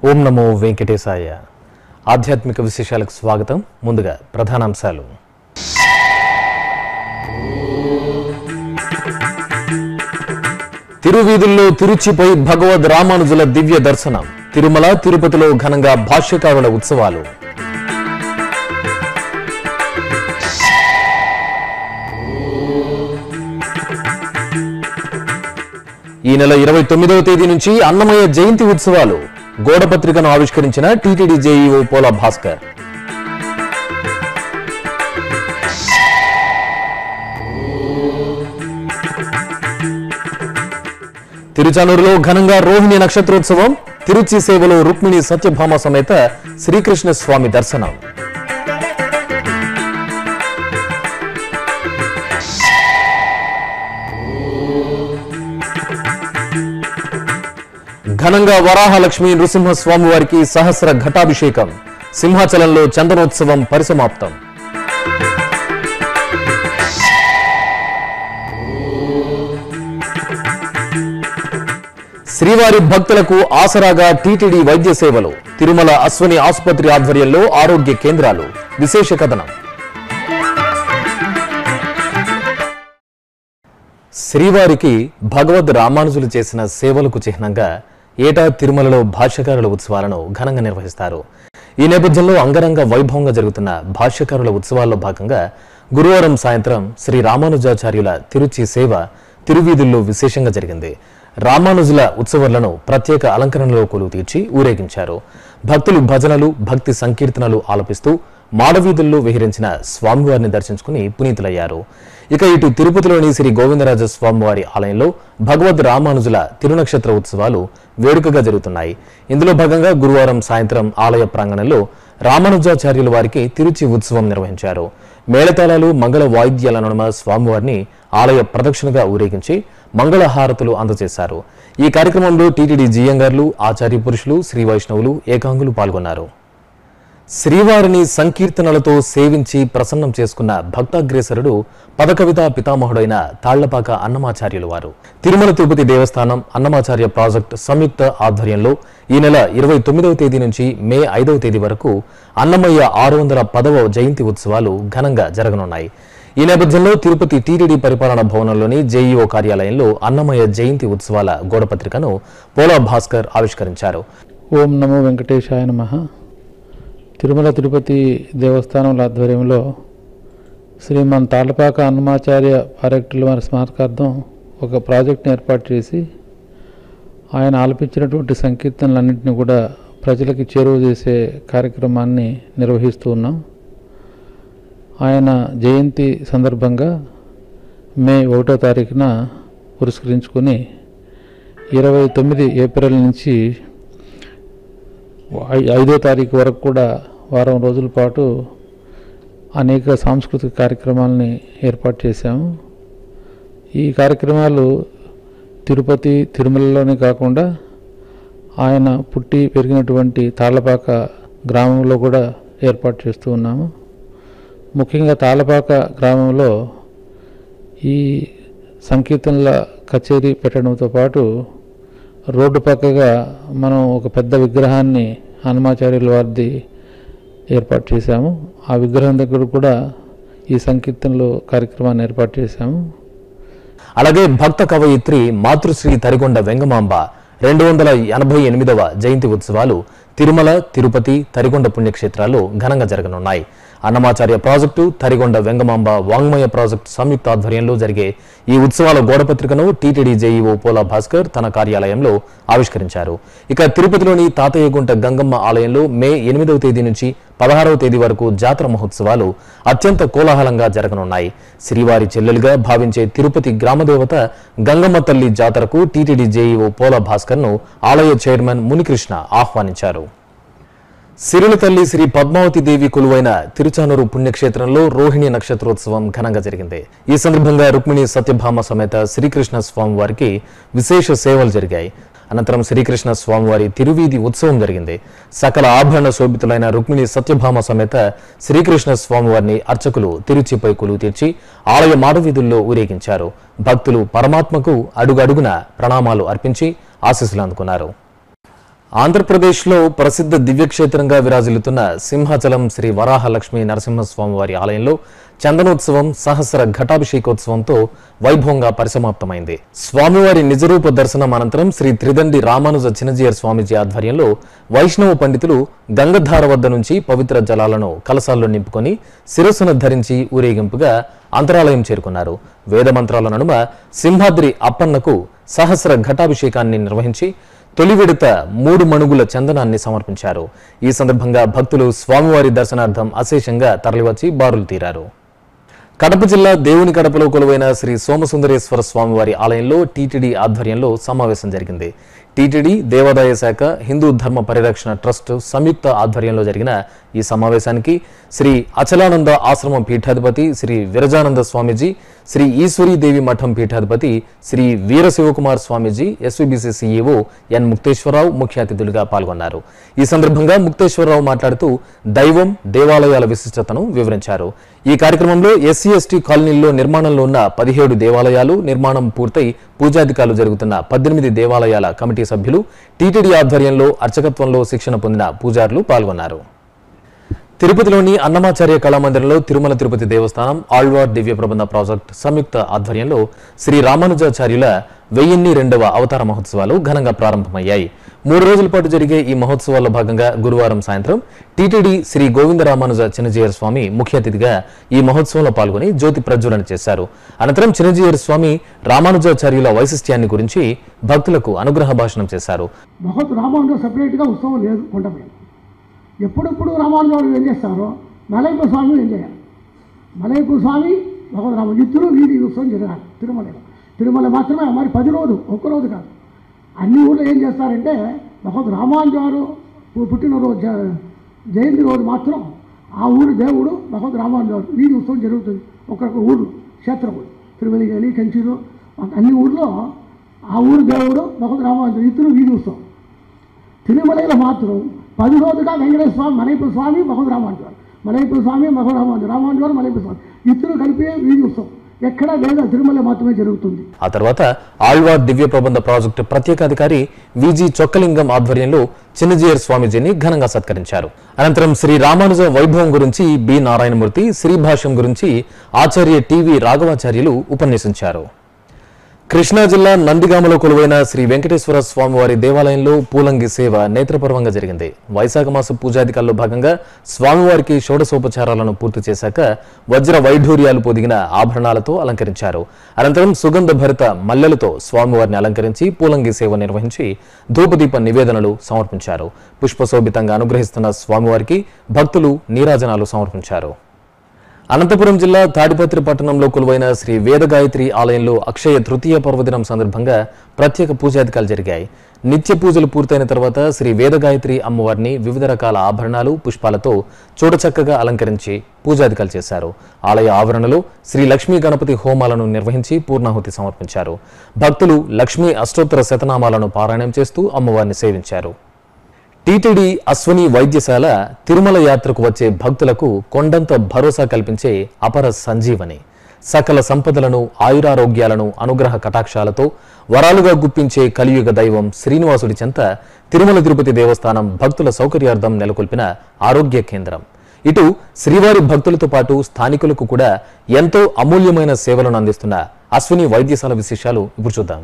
ఓం నమో వెంకటేశాయ. ఆధ్యాత్మిక విశేషాలకు స్వాగతం. ముందుగా ప్రధానాంశాలు. తిరువీధుల్లో తిరుచిపై భగవద్ రామానుజుల దివ్య దర్శనం. తిరుమల తిరుపతిలో ఘనంగా భాష్యకారుల ఉత్సవాలు. ఈ నెల 29వ తేదీ నుంచి అన్నమయ్య జయంతి ఉత్సవాలు. గోడపత్రికను ఆవిష్కరించిన టీటీడీ జేఈఓ పోలా భాస్కర్. తిరుచానూరులో ఘనంగా రోహిణి నక్షత్రోత్సవం. తిరుచి సేవలో రుక్మిణి సత్యభామ సమేత శ్రీకృష్ణ స్వామి దర్శనం. ఘనంగా వరాహలక్ష్మి నృసింహస్వామి వారికి సహస్ర ఘటాభిషేకం. సింహాచలంలో చందనోత్సవం పరిసమాప్తం. శ్రీవారి భక్తులకు ఆసరాగా టీటీడీ వైద్య సేవలు. తిరుమల అశ్వని ఆసుపత్రి ఆధ్వర్యంలో ఆరోగ్య కేంద్రాలు. విశేష కథనం. శ్రీవారికి భగవద్ రామానుజులు చేసిన సేవలకు చిహ్నంగా ఏటా తిరుమలలో భాష్యకారుల ఉత్సవాలను ఘనంగా నిర్వహిస్తారు. ఈ నేపథ్యంలో అంగరంగ వైభవంగా జరుగుతున్న భాష్యకారుల ఉత్సవాల్లో భాగంగా గురువారం సాయంత్రం శ్రీ రామానుజాచార్యుల తిరుచి సేవ తిరువీధుల్లో విశేషంగా జరిగింది. రామానుజుల ఉత్సవాలను ప్రత్యేక అలంకరణలో కొలువు తీర్చి ఊరేగించారు. భక్తులు భజనలు, భక్తి సంకీర్తనలు ఆలపిస్తూ మాడవీధుల్లో విహరించిన స్వామివారిని దర్శించుకుని పునీతులయ్యారు. ఇక ఇటు తిరుపతిలోని శ్రీ గోవిందరాజ స్వామివారి ఆలయంలో భగవద్ రామానుజుల తిరునక్షత్ర ఉత్సవాలు వేడుకగా జరుగుతున్నాయి. ఇందులో భాగంగా గురువారం సాయంత్రం ఆలయ ప్రాంగణంలో రామానుజాచార్యుల వారికి తిరుచి ఉత్సవం నిర్వహించారు. మేళతాళాలు, మంగళ వాయిద్యాల నడుమ స్వామివారిని ఆలయ ప్రదక్షిణగా ఊరేగించి మంగళహారతులు అందజేశారు. ఈ కార్యక్రమంలో టీటీడీ జీఎంగార్లు, ఆచార్య పురుషులు, శ్రీ వైష్ణవులు, ఏకాంగులు పాల్గొన్నారు. శ్రీవారిని సంకీర్తనలతో సేవించి ప్రసన్నం చేసుకున్న భక్తాగ్రేసరుడు పదకవితా పితామహుడైన తాళ్లపాక అన్నమాచార్యులు వారు. తిరుమల తిరుపతి దేవస్థానం అన్నమాచార్య ప్రాజెక్ట్ సంయుక్త ఆధ్వర్యంలో ఈ నెల 29వ తేదీ నుంచి మే 5వ తేదీ వరకు అన్నమయ్య 610వ జయంతి ఉత్సవాలు ఘనంగా జరగనున్నాయి. ఈ నేపథ్యంలో తిరుపతి టీటీడీ పరిపాలనా భవనంలోని జేఈఓ కార్యాలయంలో అన్నమయ్య జయంతి ఉత్సవాల గోడపత్రికను పోలా భాస్కర్ ఆవిష్కరించారు. ఓం నమో వెంకటేశాయ నమః. తిరుమల తిరుపతి దేవస్థానం ఆధ్వర్యంలో శ్రీమాన్ తాళ్లపాక అన్నమాచార్య పారెక్టుల వారి స్మారకార్థం ఒక ప్రాజెక్ట్ని ఏర్పాటు చేసి ఆయన ఆలపించినటువంటి సంకీర్తనలన్నింటినీ కూడా ప్రజలకి చేరువ చేసే కార్యక్రమాన్ని నిర్వహిస్తూ ఉన్నాం. ఆయన జయంతి సందర్భంగా మే 1వ తారీఖున పురస్కరించుకొని 29 ఏప్రిల్ నుంచి 5వ తారీఖు వరకు కూడా వారం రోజుల పాటు అనేక సాంస్కృతిక కార్యక్రమాలని ఏర్పాటు చేశాము. ఈ కార్యక్రమాలు తిరుపతి, తిరుమలలోనే కాకుండా ఆయన పుట్టి పెరిగినటువంటి తాళ్లపాక గ్రామంలో కూడా ఏర్పాటు చేస్తూ ఉన్నాము. ముఖ్యంగా తాళ్లపాక గ్రామంలో ఈ సంకీర్తనల కచేరీ పెట్టడంతో పాటు రోడ్డు పక్కగా మనం ఒక పెద్ద విగ్రహాన్ని హనుమాచార్యుల వారిది ఏర్పాటు చేశాము. ఆ విగ్రహం దగ్గర కూడా ఈ సంకీర్తనలు కార్యక్రమాన్ని ఏర్పాటు చేశాము. అలాగే భక్త కవయిత్రి మాతృశ్రీ తరిగొండ వెంగమాంబ 288వ జయంతి ఉత్సవాలు తిరుమల, తిరుపతి, తరిగొండ పుణ్యక్షేత్రాల్లో ఘనంగా జరగనున్నాయి. అన్నమాచార్య ప్రాజెక్టు, తరిగొండ వెంగమాంబ వాంగ్మయ ప్రాజెక్టు సంయుక్త ఆధ్వర్యంలో జరిగే ఈ ఉత్సవాల గోడపత్రికను టీటీడీ జేఈఓ పోలా భాస్కర్ తన కార్యాలయంలో ఆవిష్కరించారు. ఇక తిరుపతిలోని తాతయ్యగుంట గంగమ్మ ఆలయంలో మే 8వ తేదీ నుంచి 16వ తేదీ వరకు జాతర మహోత్సవాలు అత్యంత కోలాహలంగా జరగనున్నాయి. శ్రీవారి చెల్లెలుగా భావించే తిరుపతి గ్రామదేవత గంగమ్మ తల్లి జాతరకు టీటీడీ జేఈఓ పోలా భాస్కర్ ను ఆలయ చైర్మన్ మునికృష్ణ ఆహ్వానించారు. సిరుల తల్లి శ్రీ పద్మావతి దేవి కొలువైన తిరుచానూరు పుణ్యక్షేత్రంలో రోహిణి నక్షత్రోత్సవం ఘనంగా జరిగింది. ఈ సందర్భంగా రుక్మిణి సత్యభామ సమేత శ్రీకృష్ణ స్వామి వారికి విశేష సేవలు జరిగాయి. అనంతరం శ్రీకృష్ణ స్వామివారి తిరువీధి ఉత్సవం జరిగింది. సకల ఆభరణ శోభితులైన రుక్మిణి సత్యభామ సమేత శ్రీకృష్ణ స్వామివారిని అర్చకులు తిరుచిపై కొలువు తీర్చి ఆలయ మాడవీధుల్లో ఊరేగించారు. భక్తులు పరమాత్మకు అడుగడుగున ప్రణామాలు అర్పించి ఆశీస్సులు అందుకున్నారు. ఆంధ్రప్రదేశ్లో ప్రసిద్ధ దివ్యక్షేత్రంగా విరాజిల్లుతున్న సింహాచలం శ్రీ వరాహలక్ష్మీ నరసింహస్వామి వారి ఆలయంలో చందనోత్సవం సహస్ర ఘటాభిషేకోత్సవంతో వైభవంగా పరిసమాప్తమైంది. స్వామివారి నిజరూప దర్శనం అనంతరం శ్రీ త్రిదండి రామానుజ చిన్నజీయర్ స్వామీజీ ఆధ్వర్యంలో వైష్ణవ పండితులు గంగధార వద్ద నుంచి పవిత్ర జలాలను కలశాల్లో నింపుకొని శిరస్సును ధరించి ఊరేగింపుగా అంతరాలయం చేరుకున్నారు. వేదమంత్రాల నడుమ సింహాద్రి అప్పన్నకు సహస్ర ఘటాభిషేకాన్ని నిర్వహించి తొలి విడత 3 మణుగుల చందనాన్ని సమర్పించారు. ఈ సందర్భంగా భక్తులు స్వామివారి దర్శనార్థం అశేషంగా తరలివచ్చి బారులు తీరారు. కడప జిల్లా దేవుని కడపలో కొలువైన శ్రీ సోమసుందరేశ్వర స్వామివారి ఆలయంలో టీటీడీ ఆధ్వర్యంలో సమావేశం జరిగింది. టీటీడీ దేవాదాయ శాఖ హిందూ ధర్మ పరిరక్షణ ట్రస్ట్ సంయుక్త ఆధ్వర్యంలో జరిగిన ఈ సమావేశానికి శ్రీ అచలానంద ఆశ్రమం పీఠాధిపతి శ్రీ విరజానంద స్వామీజీ, శ్రీ ఈశ్వరీదేవి మఠం పీఠాధిపతి Shri Veerashivakumar Swamiji, SVBC CEO N Mukteswararao ముఖ్య అతిథులుగా పాల్గొన్నారు. ఈ సందర్భంగా ముక్తేశ్వరరావు మాట్లాడుతూ దైవం, దేవాలయాల విశిష్టతను వివరించారు. ఈ కార్యక్రమంలో ఎస్సీ/ఎస్టీ కాలనీల్లో నిర్మాణంలో ఉన్న 17 దేవాలయాలు, నిర్మాణం పూర్తయి పూజాధికారులు జరుగుతున్న 18 దేవాలయాల కమిటీ సభ్యులు, టీటీడీ ఆధ్వర్యంలో అర్చకత్వంలో శిక్షణ పొందిన పూజారులు పాల్గొన్నారు. తిరుపతిలోని అన్నమాచార్య కళామందిరంలో తిరుమల తిరుపతి దేవస్థానం ఆళ్వార్ దివ్య ప్రబంధ ప్రాజెక్ట్ సంయుక్త ఆధ్వర్యంలో శ్రీ రామానుజాచార్యుల 1002వ అవతార మహోత్సవాలు ఘనంగా ప్రారంభమయ్యాయి. 3 రోజుల పాటు జరిగే ఈ మహోత్సవాల్లో భాగంగా గురువారం సాయంత్రం టీటీడీ శ్రీ గోవింద రామానుజ చిన్నజీయర్ స్వామి ముఖ్య అతిథిగా ఈ మహోత్సవంలో పాల్గొని జ్యోతి ప్రజ్వలన చేశారు. అనంతరం చిన్నజీయర్ స్వామి రామానుజాచార్యుల వైశిష్ట్యాన్ని గురించి భక్తులకు అనుగ్రహ భాషణం చేశారు. ఎప్పుడెప్పుడు రామానుజాలు ఏం చేస్తారో మలైపు స్వామి ఏం చేయాలి. మలైపు స్వామి భగవద్ రామ ఇద్దరు వీధి ఉత్సవం జరగాలి తిరుమలలో. తిరుమల మాత్రమే మరి 10 రోజులు, ఒక్కరోజు కాదు. అన్ని ఊళ్ళో ఏం చేస్తారంటే భగవద్ రామానుజాలు పుట్టినరోజు జయంతి రోజు మాత్రం ఆ ఊరి దేవుడు భగవద్ రామానుజాలు వీధి ఉత్సవం జరుగుతుంది. ఒక్కొక్క ఊరు క్షేత్రము తిరుమల కానీ కంచిలో అన్ని ఊళ్ళో ఆ ఊరి దేవుడు భగవద్ రామానుజాలు ఇద్దరు వీధి ఉత్సవం. తిరుమలలో మాత్రం 10 రోజుగా వెంకటేశ్వర స్వామి, మలైపు స్వామి, భగవద్ రామానుజాలు, మలైపు స్వామి, భగవద్ రామానుజాలు, రామానుజాలు, మలైపు స్వామి ఇద్దరు కలిపి వీధి ఉత్సవం ఎక్కడా లేదా తిరుమల మాత్రమే జరుగుతుంది. ఆ తర్వాత ఆళ్వార్ దివ్య ప్రబంధ ప్రాజెక్టు ప్రత్యేకాధికారి విజి చొక్కలింగం ఆధ్వర్యంలో చిన్నజీయర్ స్వామీజీని ఘనంగా సత్కరించారు. అనంతరం శ్రీ రామానుజ వైభవం గురించి బి నారాయణమూర్తి, శ్రీభాష్యం గురించి ఆచార్య టివి రాఘవాచార్యులు ఉపన్యసించారు. కృష్ణా జిల్లా నందిగామలో కొలువైన శ్రీ వెంకటేశ్వర స్వామివారి దేవాలయంలో పూలంగి సేవ నేత్రపర్వంగా జరిగింది. వైశాఖ మాస పూజాధికాల్లో భాగంగా స్వామివారికి షోడశోపచారాలను పూర్తి చేశాక వజ్ర వైఢూర్యాలు పొదిగిన ఆభరణాలతో అలంకరించారు. అనంతరం సుగంధ భరిత మల్లెలతో స్వామివారిని అలంకరించి పూలంగి సేవ నిర్వహించి ధూపదీప నివేదనలు సమర్పించారు. పుష్పశోభితంగా అనుగ్రహిస్తున్న స్వామివారికి భక్తులు నీరాజనాలు సమర్పించారు. అనంతపురం జిల్లా తాడిపత్రి పట్టణంలో కొలువైన శ్రీ వేదగాయత్రి ఆలయంలో అక్షయ తృతీయ పర్వదినం సందర్భంగా ప్రత్యేక పూజాధికాలు జరిగాయి. నిత్య పూజలు పూర్తయిన తర్వాత శ్రీ వేదగాయత్రి అమ్మవారిని వివిధ రకాల ఆభరణాలు, పుష్పాలతో చూడచక్కగా అలంకరించి పూజాధికాలు చేశారు. ఆలయ ఆవరణలో శ్రీ లక్ష్మీ గణపతి హోమాలను నిర్వహించి పూర్ణాహుతి సమర్పించారు. భక్తులు లక్ష్మీ అష్టోత్తర శతనామాలను పారాయణం చేస్తూ అమ్మవారిని సేవించారు. టీటీడీ అశ్వని వైద్యశాల తిరుమల యాత్రకు వచ్చే భక్తులకు కొండంత భరోసా కల్పించే అపర సంజీవని. సకల సంపదలను, ఆయురారోగ్యాలను అనుగ్రహ కటాక్షాలతో వరాలుగా గుప్పించే కలియుగ దైవం శ్రీనివాసుడి చెంత తిరుమల తిరుపతి దేవస్థానం భక్తుల సౌకర్యార్థం నెలకొల్పిన ఆరోగ్య కేంద్రం. ఇటు శ్రీవారి భక్తులతో పాటు స్థానికులకు కూడా ఎంతో అమూల్యమైన సేవలను అందిస్తున్న అశ్వని వైద్యశాల విశేషాలు ఇప్పుడు చూద్దాం.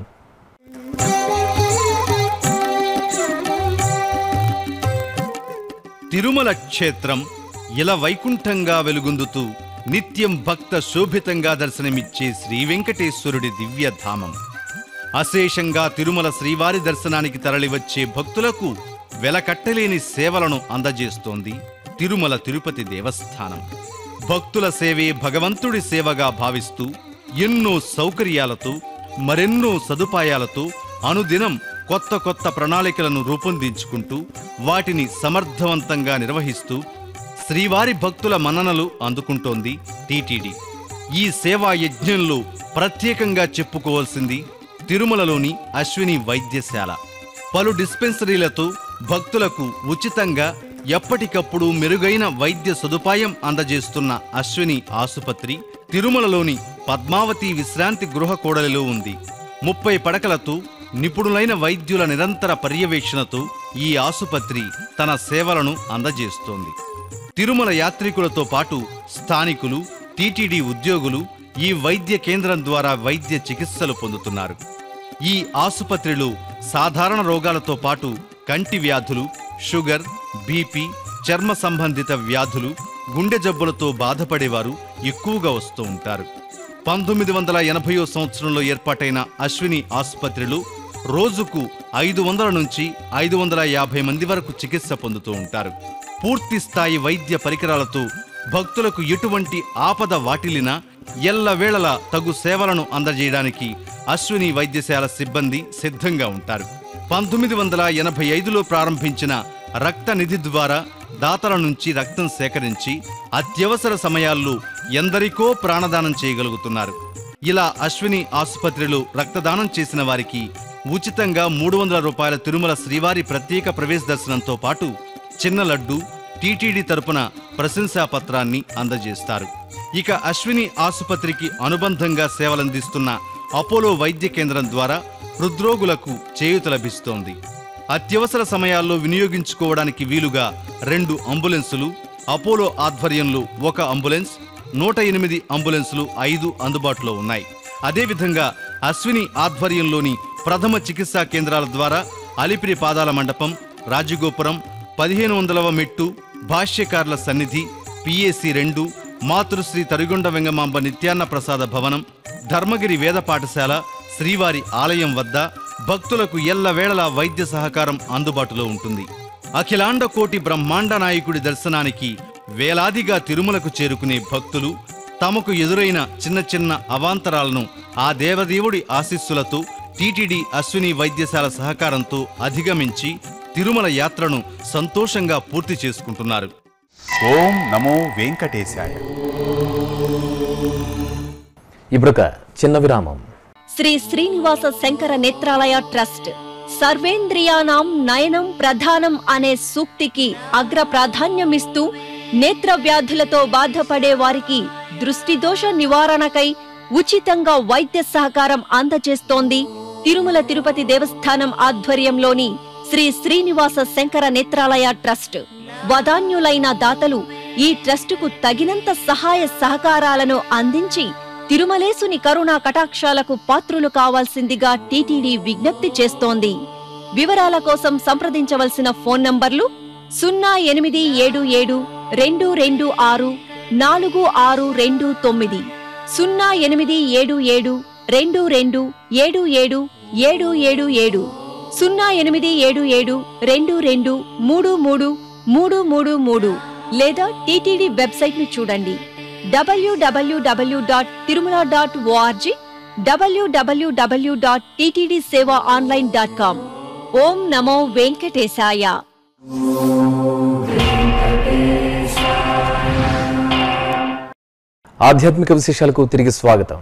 తిరుమల క్షేత్రం ఇలా వైకుంఠంగా వెలుగొందుతూ నిత్యం భక్త శోభితంగా దర్శనమిచ్చే శ్రీ వెంకటేశ్వరుడి దివ్యధామం. అశేషంగా తిరుమల శ్రీవారి దర్శనానికి తరలివచ్చే భక్తులకు వెలకట్టలేని సేవలను అందజేస్తోంది తిరుమల తిరుపతి దేవస్థానం. భక్తుల సేవే భగవంతుడి సేవగా భావిస్తూ ఎన్నో సౌకర్యాలతో, మరెన్నో సదుపాయాలతో అనుదినం కొత్త కొత్త ప్రణాళికలను రూపొందించుకుంటూ వాటిని సమర్థవంతంగా నిర్వహిస్తూ శ్రీవారి భక్తుల మన్ననలు అందుకుంటోంది టీటీడీ. ఈ సేవా యజ్ఞంలో ప్రత్యేకంగా చెప్పుకోవాల్సింది తిరుమలలోని అశ్విని వైద్యశాల. పలు డిస్పెన్సరీలతో భక్తులకు ఉచితంగా ఎప్పటికప్పుడు మెరుగైన వైద్య సదుపాయం అందజేస్తున్న అశ్విని ఆసుపత్రి తిరుమలలోని పద్మావతి విశ్రాంతి గృహ కూడలిలో ఉంది. 30 పడకలతో నిపుణులైన వైద్యుల నిరంతర పర్యవేక్షణతో ఈ ఆసుపత్రి తన సేవలను అందజేస్తోంది. తిరుమల యాత్రికులతో పాటు స్థానికులు, టీటీడీ ఉద్యోగులు ఈ వైద్య కేంద్రం ద్వారా వైద్య చికిత్సలు పొందుతున్నారు. ఈ ఆసుపత్రిలో సాధారణ రోగాలతో పాటు కంటి వ్యాధులు, షుగర్, బీపీ, చర్మ సంబంధిత వ్యాధులు, గుండె జబ్బులతో బాధపడేవారు ఎక్కువగా వస్తూ ఉంటారు. 1980వ సంవత్సరంలో ఏర్పాటైన అశ్విని ఆసుపత్రిలో రోజుకు 500 నుంచి 550 మంది వరకు చికిత్స పొందుతూ ఉంటారు. పూర్తి స్థాయి వైద్య పరికరాలతో భక్తులకు ఎటువంటి ఆపద వాటిల్లినా ఎల్లవేళలా తగు సేవలను అందజేయడానికి అశ్విని వైద్యశాల సిబ్బంది సిద్ధంగా ఉంటారు. 1985లో ప్రారంభించిన రక్త నిధి ద్వారా దాతల నుంచి రక్తం సేకరించి అత్యవసర సమయాల్లో ఎందరికో ప్రాణదానం చేయగలుగుతున్నారు. ఇలా అశ్విని ఆసుపత్రిలో రక్తదానం చేసిన వారికి ఉచితంగా 300 రూపాయల తిరుమల శ్రీవారి ప్రత్యేక ప్రవేశ దర్శనంతో పాటు చిన్న లడ్డు, టీటీడీ తరపున ప్రశంసాపత్రాన్ని అందజేస్తారు. ఇక అశ్విని ఆసుపత్రికి అనుబంధంగా సేవలందిస్తున్న అపోలో వైద్య కేంద్రం ద్వారా హృద్రోగులకు చేయూత లభిస్తోంది. అత్యవసర సమయాల్లో వినియోగించుకోవడానికి వీలుగా 2 అంబులెన్సులు, అపోలో ఆధ్వర్యంలో 1 అంబులెన్స్, 108 అంబులెన్సులు 5 అందుబాటులో ఉన్నాయి. అదేవిధంగా అశ్విని ఆధ్వర్యంలోని ప్రథమ చికిత్సా కేంద్రాల ద్వారా అలిపిరి పాదాల మండపం, రాజగోపురం, 1500వ మెట్టు, భాష్యకార్ల సన్నిధి, పిఏసి 2, మాతృశ్రీ తరిగొండ వెంగమాంబ నిత్యాన్న ప్రసాద భవనం, ధర్మగిరి వేద పాఠశాల, శ్రీవారి ఆలయం వద్ద భక్తులకు ఎల్లవేళలా వైద్య సహకారం అందుబాటులో ఉంటుంది. అఖిలాండ కోటి బ్రహ్మాండ నాయకుడి దర్శనానికి వేలాదిగా తిరుమలకు చేరుకునే భక్తులు తమకు ఎదురైన చిన్న చిన్న అవాంతరాలను ఆ దేవదేవుడి ఆశీస్సులతో టీటీడీ అశ్విని వైద్యశాల సహకారంతో అధిగమించి తిరుమల యాత్రను సంతోషంగా పూర్తి చేసుకుంటున్నారు. ఓం నమో వెంకటేశాయ. ఇప్పుడొక చిన్న విరామం. శ్రీ శ్రీనివాస శంకర నేత్రాలయ ట్రస్ట్ సర్వేంద్రియానాం నయనం ప్రధానం అనే సూక్తికి అగ్ర ప్రాధాన్యమిస్తూ నేత్ర వ్యాధులతో బాధపడే వారికి దృష్టి దోష నివారణకై ఉచితంగా వైద్య సహకారం అందజేస్తోంది తిరుమల తిరుపతి దేవస్థానం ఆధ్వర్యంలోని శ్రీ శ్రీనివాస శంకర నేత్రాలయ ట్రస్ట్. వదాన్యులైన దాతలు ఈ ట్రస్టుకు తగినంత సహాయ సహకారాలను అందించి తిరుమలేసుని కరుణా కటాక్షాలకు పాత్రులు కావాల్సిందిగా టీటీడీ విజ్ఞప్తి చేస్తోంది. వివరాల కోసం సంప్రదించవలసిన ఫోన్ నంబర్లు 0877 226 4629, 0877 22 77 777, 0877 22 33 333 లేదా టీటీడీ వెబ్సైట్ ను చూడండి www.tirumala.org, www.ttdsevaonline.com. ఓం నమో వెంకటేశాయ. ఆధ్యాత్మిక విశేషాలకు తిరిగి స్వాగతం.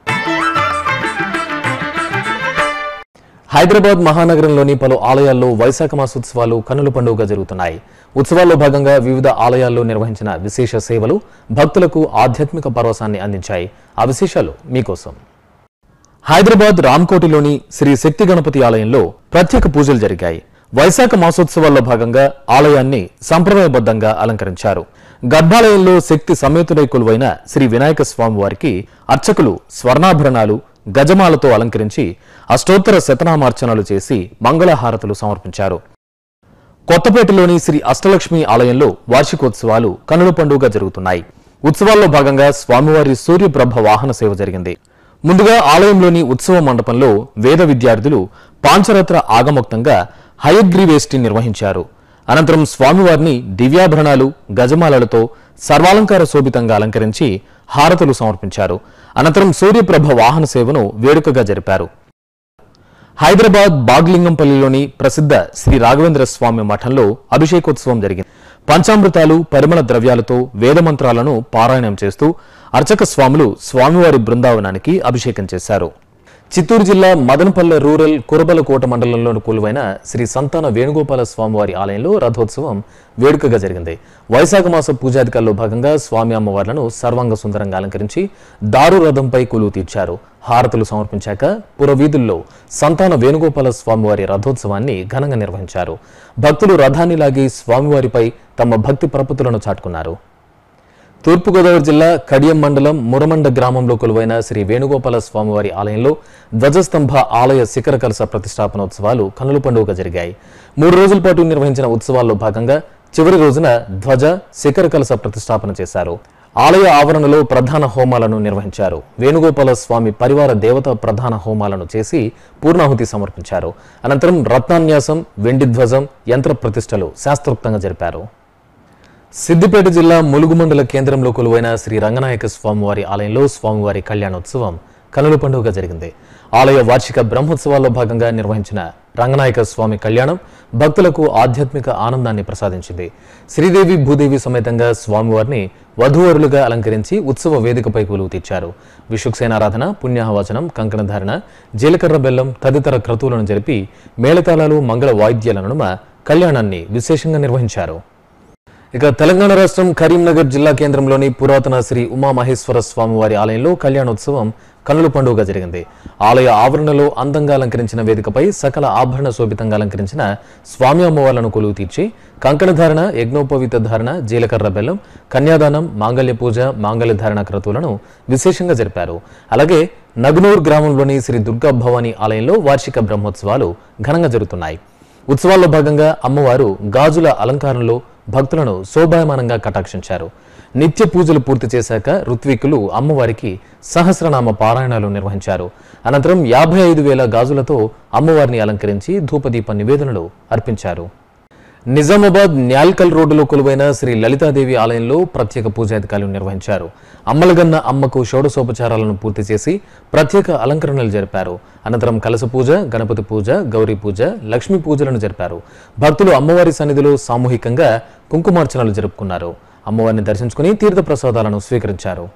హైదరాబాద్ మహానగరంలోని పలు ఆలయాల్లో వైశాఖ మాసోత్సవాలు కన్నుల పండుగగా జరుగుతున్నాయి. ఉత్సవాల్లో భాగంగా వివిధ ఆలయాల్లో నిర్వహించిన విశేష సేవలు భక్తులకు ఆధ్యాత్మిక పరవశాన్ని అందించాయి. ఆ విశేషాలు మీకోసం. హైదరాబాద్ రామ్కోటిలోని శ్రీ శక్తి గణపతి ఆలయంలో ప్రత్యేక పూజలు జరిగాయి. వైశాఖ మాసోత్సవాల్లో భాగంగా ఆలయాన్ని సంప్రదాయబద్ధంగా అలంకరించారు. గర్భాలయంలో శక్తి సమేతుడై కొలువైన శ్రీ వినాయక స్వామి వారికి అర్చకులు స్వర్ణాభరణాలు, గజమాలతో అలంకరించి అష్టోత్తర శతనామార్చనలు చేసి మంగళహారతులు సమర్పించారు. కొత్తపేటలోని శ్రీ అష్టలక్ష్మి ఆలయంలో వార్షికోత్సవాలు కన్నుల పండుగగా జరుగుతున్నాయి. ఉత్సవాల్లో భాగంగా స్వామివారి సూర్యప్రభ వాహన సేవ జరిగింది. ముందుగా ఆలయంలోని ఉత్సవ మండపంలో వేద విద్యార్థులు పాంచరత్ర ఆగమోక్తంగా హయగ్రీవేష్టి నిర్వహించారు. అనంతరం స్వామివారిని దివ్యాభరణాలు, గజమాలలతో సర్వాలంకార శోభితంగా అలంకరించి హారతులు సమర్పించారు. అనంతరం సూర్యప్రభ వాహన సేవను వేడుకగా జరిపారు. హైదరాబాద్ బాగ్లింగంపల్లిలోని ప్రసిద్ధ శ్రీ రాఘవేంద్ర స్వామి మఠంలో అభిషేకోత్సవం జరిగింది. పంచామృతాలు, పరిమళ ద్రవ్యాలతో వేదమంత్రాలను పారాయణం చేస్తూ అర్చక స్వాములు స్వామివారి బృందావనానికి అభిషేకం చేశారు. చిత్తూరు జిల్లా మదనపల్లె రూరల్ కురబలకోట మండలంలో కొలువైన శ్రీ సంతాన వేణుగోపాల స్వామివారి ఆలయంలో రథోత్సవం వేడుకగా జరిగింది. వైశాఖ మాస పూజాధికాల్లో భాగంగా స్వామి అమ్మవార్లను సర్వాంగ సుందరంగా అలంకరించి దారు రథంపై కొలువు తీర్చారు. హారతులు సమర్పించాక పురవీధుల్లో సంతాన వేణుగోపాల స్వామివారి రథోత్సవాన్ని ఘనంగా నిర్వహించారు. భక్తులు రథాన్ని లాగి స్వామివారిపై తమ భక్తి ప్రపత్తులను చాటుకున్నారు. తూర్పుగోదావరి జిల్లా కడియం మండలం మురమండ గ్రామంలో కొలువైన శ్రీ వేణుగోపాల స్వామివారి ఆలయంలో ధ్వజస్తంభ ఆలయ శిఖర కలశ ప్రతిష్టాపనోత్సవాలు కన్నుల పండుగగా జరిగాయి. 3 రోజుల పాటు నిర్వహించిన ఉత్సవాల్లో భాగంగా చివరి రోజున ధ్వజ శిఖర కలశ ప్రతిష్టాపన చేశారు. ఆలయ ఆవరణలో ప్రధాన హోమాలను నిర్వహించారు. వేణుగోపాల స్వామి పరివార దేవత ప్రధాన హోమాలను చేసి పూర్ణాహుతి సమర్పించారు. అనంతరం రత్నాన్యాసం, వెండి ధ్వజం, యంత్ర ప్రతిష్టలు శాస్త్రోక్తంగా జరిపారు. సిద్దిపేట జిల్లా ములుగు మండల కేంద్రంలో కొలువైన శ్రీ రంగనాయక స్వామివారి ఆలయంలో స్వామివారి కళ్యాణోత్సవం కన్నుల పండుగగా జరిగింది. ఆలయ వార్షిక బ్రహ్మోత్సవాల్లో భాగంగా నిర్వహించిన రంగనాయక స్వామి కళ్యాణం భక్తులకు ఆధ్యాత్మిక ఆనందాన్ని ప్రసాదించింది. శ్రీదేవి భూదేవి సమేతంగా స్వామివారిని వధూవరులుగా అలంకరించి ఉత్సవ వేదికపై కొలువు తీర్చారు. విషుక్సేనారాధన, పుణ్యాహవచనం, కంకణధారణ, జీలకర్ర బెల్లం తదితర క్రతువులను జరిపి మేళతాళాలు, మంగళ వాయిద్యాల నడుమ కళ్యాణాన్ని విశేషంగా నిర్వహించారు. ఇక తెలంగాణ రాష్ట్రం కరీంనగర్ జిల్లా కేంద్రంలోని పురాతన శ్రీ ఉమామహేశ్వర స్వామివారి ఆలయంలో కళ్యాణోత్సవం కన్నుల పండుగగా జరిగింది. ఆలయ ఆవరణలో అందంగా అలంకరించిన వేదికపై సకల ఆభరణ శోభితంగా అలంకరించిన స్వామి అమ్మవార్లను కొలువు తీర్చి కంకణధారణ, యజ్ఞోపవీత ధారణ, జీలకర్ర బెల్లం, కన్యాదానం, మాంగళ్య పూజ, మాంగళ్య ధారణ క్రతువులను విశేషంగా జరిపారు. అలాగే నగ్నూర్ గ్రామంలోని శ్రీ దుర్గా భవానీ ఆలయంలో వార్షిక బ్రహ్మోత్సవాలు ఘనంగా జరుగుతున్నాయి. ఉత్సవాల్లో భాగంగా అమ్మవారు గాజుల అలంకారంలో భక్తులను శోభాయమానంగా కటాక్షించారు. నిత్య పూజలు పూర్తి చేశాక ఋత్వికులు అమ్మవారికి సహస్రనామ పారాయణాలు నిర్వహించారు. అనంతరం 55,000 గాజులతో అమ్మవారిని అలంకరించి ధూపదీప నివేదనలు అర్పించారు. నిజామాబాద్ న్యాల్కల్ రోడ్డులో కొలువైన శ్రీ లలితాదేవి ఆలయంలో ప్రత్యేక పూజాధికారులు నిర్వహించారు. అమ్మలగన్న అమ్మకు షోడశోపచారాలను పూర్తి చేసి ప్రత్యేక అలంకరణలు జరిపారు. అనంతరం కలశ పూజ, గణపతి పూజ, గౌరీ పూజ, లక్ష్మీ పూజలను జరిపారు. భక్తులు అమ్మవారి సన్నిధిలో సామూహికంగా కుంకుమార్చనలు జరుపుకున్నారు. అమ్మవారిని దర్శించుకుని తీర్థ ప్రసాదాలను స్వీకరించారు.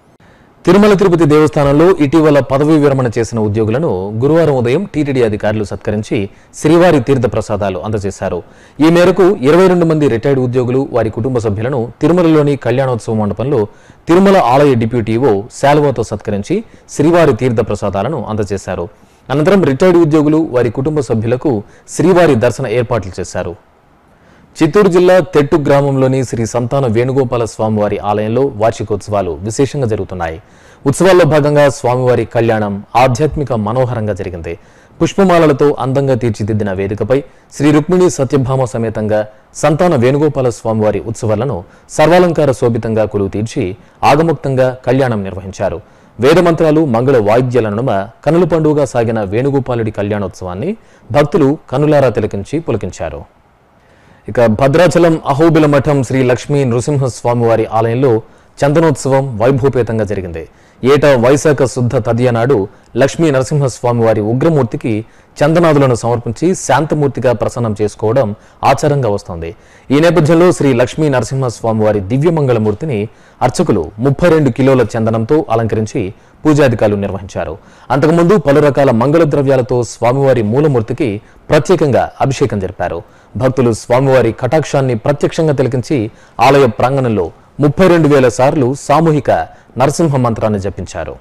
తిరుమల తిరుపతి దేవస్థానంలో ఇటీవల పదవీ విరమణ చేసిన ఉద్యోగులను గురువారం ఉదయం టీటీడీ అధికారులు సత్కరించి శ్రీవారి తీర్థ ప్రసాదాలు అందజేశారు. ఈ మేరకు 22 మంది రిటైర్డ్ ఉద్యోగులు, వారి కుటుంబ సభ్యులను తిరుమలలోని కళ్యాణోత్సవ మండపంలో తిరుమల ఆలయ డిప్యూటీఓ శాలువాతో సత్కరించి శ్రీవారి తీర్థ ప్రసాదాలను అందజేశారు. అనంతరం రిటైర్డ్ ఉద్యోగులు, వారి కుటుంబ సభ్యులకు శ్రీవారి దర్శన ఏర్పాట్లు చేశారు. చిత్తూరు జిల్లా తెట్టు గ్రామంలోని శ్రీ సంతాన వేణుగోపాల స్వామివారి ఆలయంలో వార్షికోత్సవాలు విశేషంగా జరుగుతున్నాయి. ఉత్సవాల్లో భాగంగా స్వామివారి కళ్యాణం ఆధ్యాత్మిక మనోహరంగా జరిగింది. పుష్పమాలలతో అందంగా తీర్చిదిద్దిన వేదికపై శ్రీ రుక్మిణి సత్యభామ సమేతంగా సంతాన వేణుగోపాల స్వామివారి ఉత్సవాలను సర్వాలంకార శోభితంగా కొలువు తీర్చి ఆగముక్తంగా కళ్యాణం నిర్వహించారు. వేదమంత్రాలు, మంగళ వాయిద్యాల నడుమ కన్నుల పండుగగా సాగిన వేణుగోపాలుడి కళ్యాణోత్సవాన్ని భక్తులు కన్నులారా తిలకించి పులకించారు. ఇక భద్రాచలం అహోబిల మఠం శ్రీ లక్ష్మీ నృసింహస్వామివారి ఆలయంలో చందనోత్సవం వైభవపేతంగా జరిగింది. ఏటా వైశాఖ శుద్ధ తదియ నాడు లక్ష్మీ నరసింహస్వామివారి ఉగ్రమూర్తికి చందనాదులను సమర్పించి శాంతమూర్తిగా ప్రసన్నం చేసుకోవడం ఆచారంగా వస్తోంది. ఈ నేపథ్యంలో శ్రీ లక్ష్మీ నరసింహస్వామివారి దివ్యమంగళమూర్తిని అర్చకులు 32 కిలోల చందనంతో అలంకరించి పూజాధికారులు నిర్వహించారు. అంతకుముందు పలు రకాల మంగళ ద్రవ్యాలతో స్వామివారి మూలమూర్తికి ప్రత్యేకంగా అభిషేకం జరిపారు. భక్తులు స్వామివారి కటాక్షాన్ని ప్రత్యక్షంగా తిలకించి ఆలయ ప్రాంగణంలో 32,000 సార్లు సామూహిక నరసింహ మంత్రాన్ని జపించారు.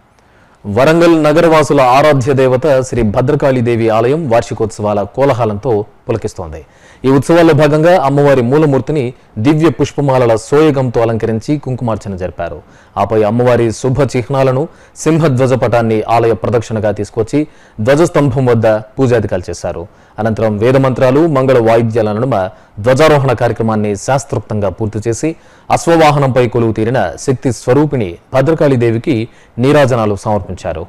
వరంగల్ నగరవాసుల ఆరాధ్య దేవత శ్రీ భద్రకాళీదేవి ఆలయం వార్షికోత్సవాల కోలాహలంతో పులకిస్తోంది. ఈ ఉత్సవాల్లో భాగంగా అమ్మవారి మూలమూర్తిని దివ్య పుష్పమాలల సోయగంతో అలంకరించి కుంకుమార్చన జరిపారు. ఆపై అమ్మవారి శుభ చిహ్నాలను సింహధ్వజపటాన్ని ఆలయ ప్రదక్షిణగా తీసుకొచ్చి ధ్వజస్తంభం వద్ద పూజాధికారులు చేశారు. అనంతరం వేదమంత్రాలు, మంగళ వాయిద్యాల నడుమ ధ్వజారోహణ కార్యక్రమాన్ని శాస్త్రోక్తంగా పూర్తి చేసి అశ్వవాహనంపై కొలువు తీరిన శక్తి స్వరూపిణి భద్రకాళీదేవికి నీరాజనాలు సమర్పించారు.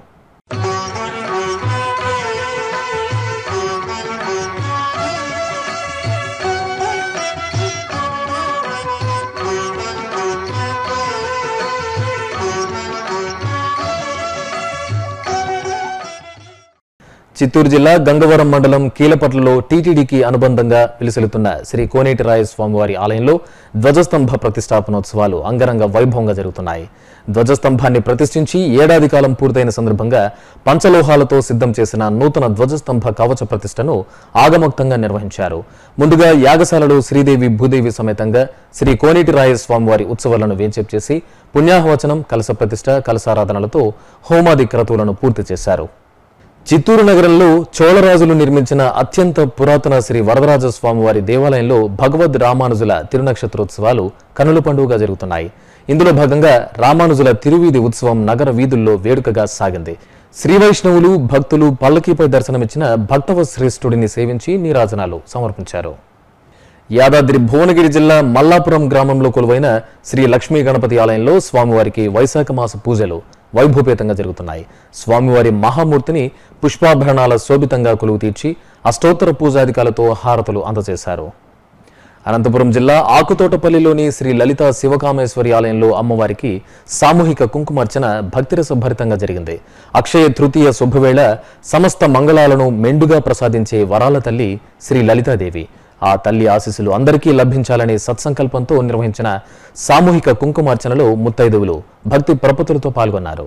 చిత్తూరు జిల్లా గంగవరం మండలం కీలపట్లలో టీటీడీకి అనుబంధంగా విలసిల్లుతున్న శ్రీ కోనేటి రాయ స్వామివారి ఆలయంలో ధ్వజస్తంభ ప్రతిష్టాపనోత్సవాలు అంగరంగ వైభవంగా జరుగుతున్నాయి. ధ్వజస్తంభాన్ని ప్రతిష్ఠించి ఏడాది కాలం పూర్తయిన సందర్భంగా పంచలోహాలతో సిద్ధం చేసిన నూతన ధ్వజస్తంభ కవచ ప్రతిష్టను ఆగమోక్తంగా నిర్వహించారు. ముందుగా యాగశాలలో శ్రీదేవి భూదేవి సమేతంగా శ్రీ కోనేటి రాయ స్వామివారి ఉత్సవాలను వేంచేపు చేసి పుణ్యాహవచనం, కలశ ప్రతిష్ఠ, కలశారాధనలతో హోమాది క్రతువులను పూర్తి చేశారు. చిత్తూరు నగరంలో చోళరాజులు నిర్మించిన అత్యంత పురాతన శ్రీ వరదరాజ స్వామివారి దేవాలయంలో భగవద్ రామానుజుల తిరునక్షత్రోత్సవాలు కనుల పండుగగా జరుగుతున్నాయి. ఇందులో భాగంగా రామానుజుల తిరువీధి ఉత్సవం నగర వీధుల్లో వేడుకగా సాగింది. శ్రీ వైష్ణవులు, భక్తులు పల్లకీపై దర్శనమిచ్చిన భక్తవ శ్రేష్ఠుడిని సేవించి నీరాజనాలు సమర్పించారు. యాదాద్రి భువనగిరి జిల్లా మల్లాపురం గ్రామంలో కొలువైన శ్రీ లక్ష్మీ గణపతి ఆలయంలో స్వామివారికి వైశాఖ మాస పూజలు వైభవపేతంగా జరుగుతున్నాయి. స్వామివారి మహామూర్తిని పుష్పాభరణాల శోభితంగా కొలువు తీర్చి అష్టోత్తర పూజాధికాలతో హారతులు అందజేశారు. అనంతపురం జిల్లా ఆకుతోటపల్లిలోని శ్రీ లలిత శివకామేశ్వరి ఆలయంలో అమ్మవారికి సామూహిక కుంకుమార్చన భక్తిరసభరితంగా జరిగింది. అక్షయ తృతీయ శుభవేళ సమస్త మంగళాలను మెండుగా ప్రసాదించే వరాల తల్లి శ్రీ లలితాదేవి. ఆ తల్లి ఆశీస్సులు అందరికీ లభించాలనే సత్సంకల్పంతో నిర్వహించిన సామూహిక కుంకుమార్చనలో ముత్తైదువులు భక్తి ప్రపతులతో పాల్గొన్నారు.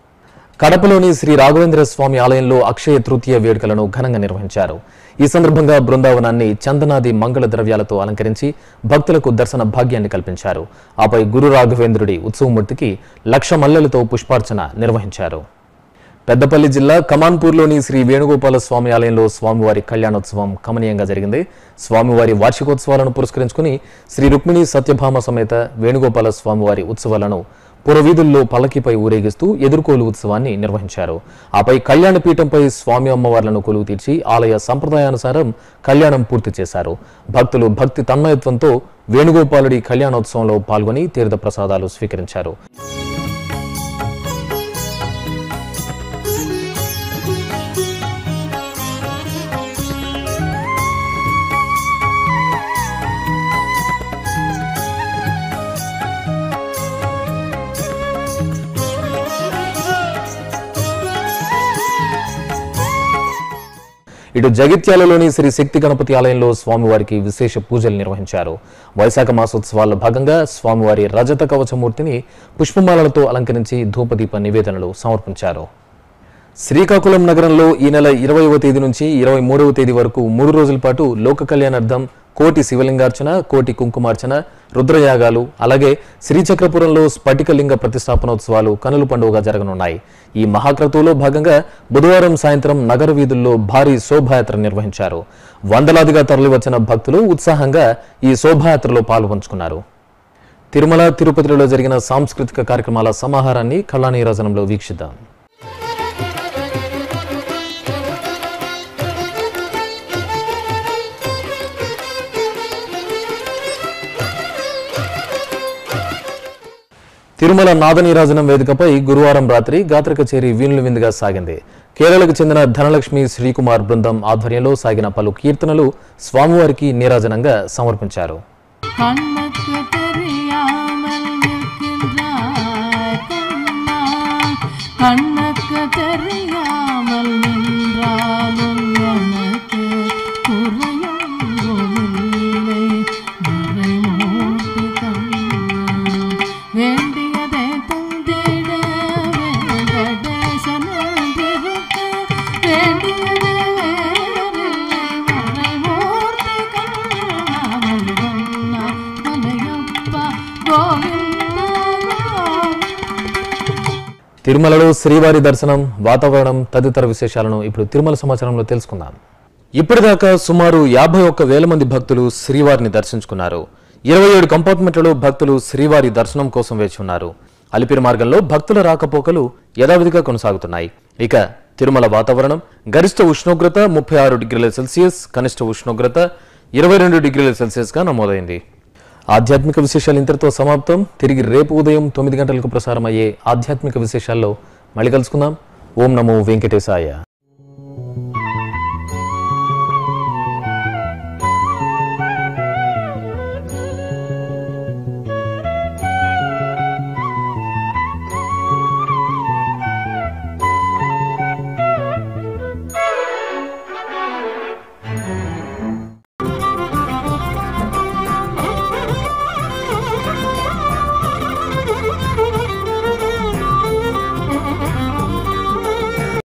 కడపలోని శ్రీ రాఘవేంద్ర స్వామి ఆలయంలో అక్షయ తృతీయ వేడుకలను ఘనంగా నిర్వహించారు. ఈ సందర్భంగా బృందావనాన్ని చందనాది మంగళ ద్రవ్యాలతో అలంకరించి భక్తులకు దర్శన భాగ్యాన్ని కల్పించారు. ఆపై గురు రాఘవేంద్రుడి ఉత్సవమూర్తికి 1,00,000 మల్లెలతో పుష్పార్చన నిర్వహించారు. పెద్దపల్లి జిల్లా కమాన్పూర్లోని శ్రీ వేణుగోపాల స్వామి ఆలయంలో స్వామివారి కళ్యాణోత్సవం కమనీయంగా జరిగింది. స్వామివారి వార్షికోత్సవాలను పురస్కరించుకుని శ్రీ రుక్మిణి సత్యభామ సమేత వేణుగోపాల స్వామివారి ఉత్సవాలను పురవీధుల్లో పల్లకిపై ఊరేగిస్తూ ఎదుర్కోలు ఉత్సవాన్ని నిర్వహించారు. ఆపై కళ్యాణపీఠంపై స్వామి అమ్మవార్లను కొలువు తీర్చి ఆలయ సంప్రదాయానుసారం కళ్యాణం పూర్తి చేశారు. భక్తులు భక్తి తన్మయత్వంతో వేణుగోపాలుడి కళ్యాణోత్సవంలో పాల్గొని తీర్థ ప్రసాదాలు స్వీకరించారు. ఇటు జగిత్యాలలోని శ్రీ శక్తి గణపతి ఆలయంలో స్వామివారికి విశేష పూజలు నిర్వహించారు. వైశాఖ మాసోత్సవాల్లో భాగంగా స్వామివారి రజత కవచమూర్తిని పుష్పమాలలతో అలంకరించి ధూపదీప నివేదనలు సమర్పించారు. శ్రీకాకుళం నగరంలో ఈ నెల 20వ తేదీ నుంచి 23వ తేదీ వరకు 3 రోజుల పాటు లోక కళ్యాణార్థం కోటి శివలింగార్చన, కోటి కుంకుమార్చన, రుద్రయాగాలు, అలాగే శ్రీచక్రపురంలో స్ఫటికలింగ ప్రతిష్టాపనోత్సవాలు కనుల పండుగగా జరగనున్నాయి. ఈ మహాక్రతువులో భాగంగా బుధవారం సాయంత్రం నగర వీధుల్లో భారీ శోభాయాత్ర నిర్వహించారు. వందలాదిగా తరలివచ్చిన భక్తులు ఉత్సాహంగా ఈ శోభాయాత్రలో పాల్పంచుకున్నారు. తిరుమల తిరుపతిలో జరిగిన సాంస్కృతిక కార్యక్రమాల సమాహారాన్ని కళానీరాజనంలో వీక్షిద్దాం. తిరుమల నాదనీరాజనం వేదికపై గురువారం రాత్రి గాత్ర కచేరీ వీణుల విందుగా సాగింది. కేరళకు చెందిన ధనలక్ష్మి శ్రీకుమార్ బృందం ఆధ్వర్యంలో సాగిన పలు కీర్తనలు స్వామివారికి నీరాజనంగా సమర్పించారు. తిరుమలలో శ్రీవారి దర్శనం, వాతావరణం తదితర విశేషాలను ఇప్పుడు తిరుమల సమాచారంలో తెలుసుకుందాం. ఇప్పటిదాకా సుమారు 51,000 మంది భక్తులు శ్రీవారిని దర్శించుకున్నారు. 27 కంపార్ట్మెంట్లలో భక్తులు శ్రీవారి దర్శనం కోసం వేచి ఉన్నారు. అలిపిరి మార్గంలో భక్తుల రాకపోకలు యథావిధిగా కొనసాగుతున్నాయి. ఇక తిరుమల వాతావరణం గరిష్ట ఉష్ణోగ్రత 36 డిగ్రీల సెల్సియస్, కనిష్ట ఉష్ణోగ్రత 22 డిగ్రీల సెల్సియస్గా నమోదైంది. ఆధ్యాత్మిక విశేషాలు ఇంతటితో సమాప్తం. తిరిగి రేపు ఉదయం 9 గంటలకు ప్రసారమయ్యే ఆధ్యాత్మిక విశేషాల్లో మళ్ళీ కలుసుకుందాం. ఓం నమో వెంకటేశాయ.